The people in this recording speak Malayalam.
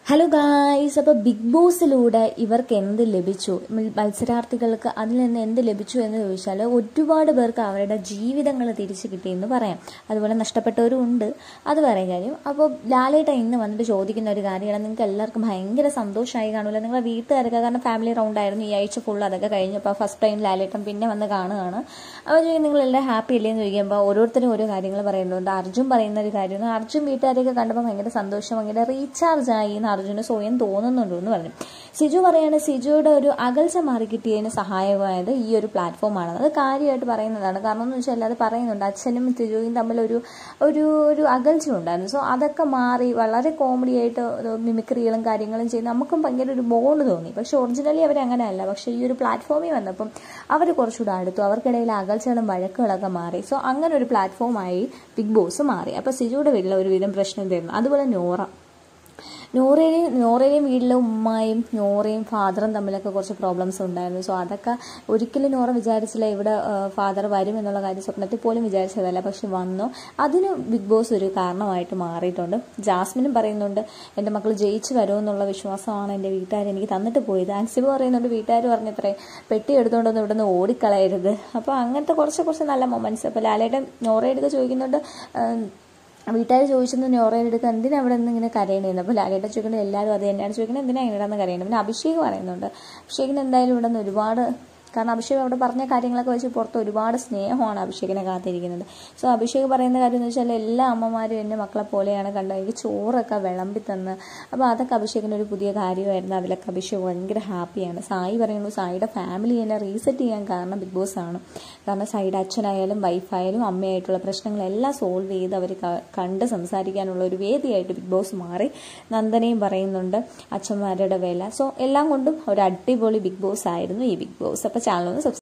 ഹലോ ഗായ്സ്, അപ്പോൾ ബിഗ് ബോസിലൂടെ ഇവർക്ക് എന്ത് ലഭിച്ചു, മത്സരാർത്ഥികൾക്ക് അതിൽ നിന്ന് എന്ത് ലഭിച്ചു എന്ന് ചോദിച്ചാൽ ഒരുപാട് പേർക്ക് അവരുടെ ജീവിതങ്ങൾ തിരിച്ചു കിട്ടിയെന്ന് പറയാം. അതുപോലെ നഷ്ടപ്പെട്ടവരും ഉണ്ട്, അത് വേറെ കാര്യം. അപ്പോൾ ലാലേട്ടൻ ഇന്ന് വന്നിട്ട് ചോദിക്കുന്ന ഒരു കാര്യമാണ്, നിങ്ങൾക്ക് എല്ലാവർക്കും ഭയങ്കര സന്തോഷമായി കാണുമല്ലോ, നിങ്ങളുടെ വീട്ടുകാരൊക്കെ, കാരണം ഫാമിലി റൗണ്ട് ആയിരുന്നു ഈ ആഴ്ച ഫുൾ, അതൊക്കെ കഴിഞ്ഞപ്പോൾ ഫസ്റ്റ് ടൈം ലാലേട്ടൻ പിന്നെ വന്ന് കാണുകയാണ്. അപ്പോൾ നിങ്ങളെല്ലാം ഹാപ്പി അല്ലേന്ന് ചോദിക്കുമ്പോൾ ഓരോരുത്തരും ഓരോ കാര്യങ്ങൾ പറയുന്നുണ്ട്. അർജുൻ പറയുന്ന ഒരു കാര്യമാണ്, അർജുൻ വീട്ടുകാരെയൊക്കെ കണ്ടപ്പോൾ ഭയങ്കര സന്തോഷം, ഭയങ്കര റീചാർജ് ആയി എന്ന് അർജുന് സ്വയം തോന്നുന്നുണ്ടോ എന്ന് പറഞ്ഞു. സിജു പറയാണ്, സിജുയുടെ ഒരു അകൽച്ച മാറി കിട്ടിയതിന് സഹായകമായത് ഈ ഒരു പ്ലാറ്റ്ഫോമാണ്. അത് കാര്യമായിട്ട് പറയുന്നതാണ്. കാരണം എന്ന് വെച്ചാൽ അത് പറയുന്നുണ്ട്, അച്ഛനും സിജുവും തമ്മിൽ ഒരു അകൽച്ച ഉണ്ടായിരുന്നു. സോ അതൊക്കെ മാറി വളരെ കോമഡി ആയിട്ട് മിമിക്രികളും കാര്യങ്ങളും ചെയ്ത് നമുക്കും ഭയങ്കര ഒരു ബോണ്ട് തോന്നി. പക്ഷെ ഒറിജിനലി അവരങ്ങനെയല്ല. പക്ഷേ ഈ ഒരു പ്ലാറ്റ്ഫോമിൽ വന്നപ്പം അവർ കുറച്ചുകൂടെ അടുത്തു, അവർക്കിടയിൽ അകൽച്ചകളും വഴക്കുകളൊക്കെ മാറി. സോ അങ്ങനെ ഒരു പ്ലാറ്റ്ഫോമായി ബിഗ് ബോസ് മാറി. അപ്പോൾ സിജുയുടെ വീട്ടിൽ ഒരുവിധം പ്രശ്നം തരുന്നു. അതുപോലെ നോറയുടെയും വീട്ടിലെ ഉമ്മയും നോറയും ഫാദറും തമ്മിലൊക്കെ കുറച്ച് പ്രോബ്ലംസ് ഉണ്ടായിരുന്നു. സോ അതൊക്കെ ഒരിക്കലും നോറ വിചാരിച്ചില്ല ഇവിടെ ഫാദർ വരും എന്നുള്ള കാര്യം, സ്വപ്നത്തിൽ പോലും വിചാരിച്ചതല്ല. പക്ഷെ വന്നു. അതിന് ബിഗ് ബോസ് ഒരു കാരണമായിട്ട് മാറിയിട്ടുണ്ട്. ജാസ്മിനും പറയുന്നുണ്ട്, എൻ്റെ മക്കൾ ജയിച്ച് വരുമെന്നുള്ള വിശ്വാസമാണ് എൻ്റെ വീട്ടുകാർ എനിക്ക് തന്നിട്ട് പോയത്. അൻസിബ് പറയുന്നുണ്ട്, വീട്ടുകാർ പറഞ്ഞത്രേ പെട്ടി എടുത്തുകൊണ്ടൊന്നും ഇവിടെ നിന്ന് ഓടിക്കളയരുത്. അപ്പോൾ അങ്ങനത്തെ കുറച്ച് നല്ല മൊമെന്റ്സ്. അപ്പോൾ ലാലേട്ടൻ നോറയെടുത്ത് ചോദിക്കുന്നുണ്ട്, വീട്ടുകാർ ചോദിച്ചെന്ന് നോറയുടെ അടുത്ത് എന്തിനാ അവിടെ നിന്ന് ഇങ്ങനെ കരയണേന്ന്. അപ്പോൾ ലാലേട്ടൻ ചോദിക്കുന്നത് എല്ലാവരും അത് തന്നെയാണ് ചോദിക്കുന്നത്, എന്തിനാ ഇങ്ങനെ കരയണത്. പിന്നെ അഭിഷേക് പറയുന്നുണ്ട്, അഭിഷേകിന് എന്തായാലും ഇവിടെ നിന്ന് ഒരുപാട്, കാരണം അഭിഷേക് അവിടെ പറഞ്ഞ കാര്യങ്ങളൊക്കെ വെച്ച് പുറത്ത് ഒരുപാട് സ്നേഹമാണ് അഭിഷേകിനെ കാത്തിരിക്കുന്നത്. സോ അഭിഷേക് പറയുന്ന കാര്യം എന്ന് വെച്ചാൽ എല്ലാ അമ്മമാരും എൻ്റെ മക്കളെ പോലെയാണ് കണ്ടത്, എനിക്ക് ചോറൊക്കെ വിളമ്പി തന്ന്. അപ്പോൾ അതൊക്കെ അഭിഷേകിന് ഒരു പുതിയ കാര്യമായിരുന്നു. അതിലൊക്കെ അഭിഷേക് ഭയങ്കര ഹാപ്പിയാണ്. സായി പറയുന്നു, സായിയുടെ ഫാമിലി എന്നെ റീസെറ്റ് ചെയ്യാൻ കാരണം ബിഗ് ബോസ് ആണ്. കാരണം സായിയുടെ അച്ഛനായാലും വൈഫായാലും അമ്മയായിട്ടുള്ള പ്രശ്നങ്ങളെല്ലാം സോൾവ് ചെയ്ത് അവർ കണ്ട് സംസാരിക്കാനുള്ള ഒരു വേദിയായിട്ട് ബിഗ് ബോസ് മാറി. നന്ദനയും പറയുന്നുണ്ട് അച്ഛന്മാരുടെ വില. സോ എല്ലാം കൊണ്ടും ഒരു അടിപൊളി ബിഗ് ബോസ് ആയിരുന്നു ഈ ബിഗ് ബോസ്. അപ്പോൾ ചാനൽ ഒന്ന്